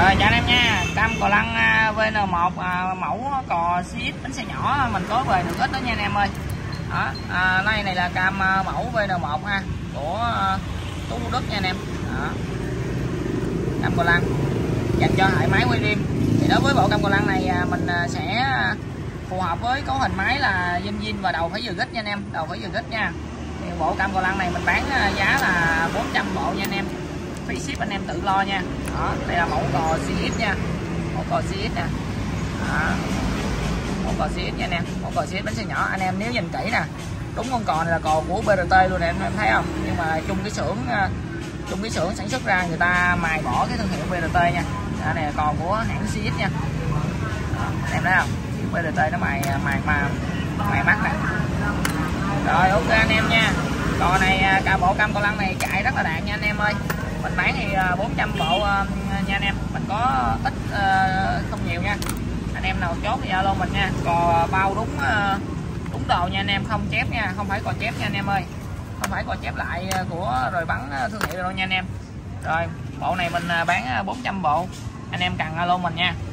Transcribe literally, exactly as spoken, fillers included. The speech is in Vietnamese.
Rồi chào anh em nha, cam cò lăng vê en một à, mẫu cò xê ích bánh xe nhỏ mình có về được ít đó nha anh em ơi. Đó, à, này này là cam mẫu vê en một ha của Tú Đức nha anh em. Đó. Cam cò lăng dành cho hệ máy quay rim. Thì đối với bộ cam cò lăng này mình sẽ phù hợp với cấu hình máy là zin zin và đầu phải vừa gít nha anh em, đầu phải vừa gít nha. Thì bộ cam cò lăng này mình bán giá là bốn trăm bộ nha anh em. Phí ship anh em tự lo nha. Đó, đây là mẫu cò xê ích nha, mẫu cò xê ích nè. Đó, mẫu cò xê ích nha anh em, mẫu cò xê ích bánh xe nhỏ. Anh em nếu nhìn kỹ nè, đúng con cò này là cò của bê rờ tê luôn nè anh em thấy không? Nhưng mà chung cái xưởng chung cái xưởng sản xuất ra người ta mài bỏ cái thương hiệu bê rờ tê nha. Đó, này là cò của hãng xê ích nha. Đó, anh em thấy không? bê rờ tê nó mài mài mà mài mắt nè. Rồi ok anh em nha. Cò này cả bộ cam cò lăng này chạy rất là đạn nha anh em ơi. Mình bán thì bốn trăm bộ nha anh em, mình có ít không nhiều nha. Anh em nào chốt thì alo mình nha. Cò bao đúng đúng đồ nha anh em, không chép nha, không phải cò chép nha anh em ơi. Không phải cò chép lại của rồi bắn thương hiệu đâu nha anh em. Rồi, bộ này mình bán bốn trăm bộ. Anh em cần alo mình nha.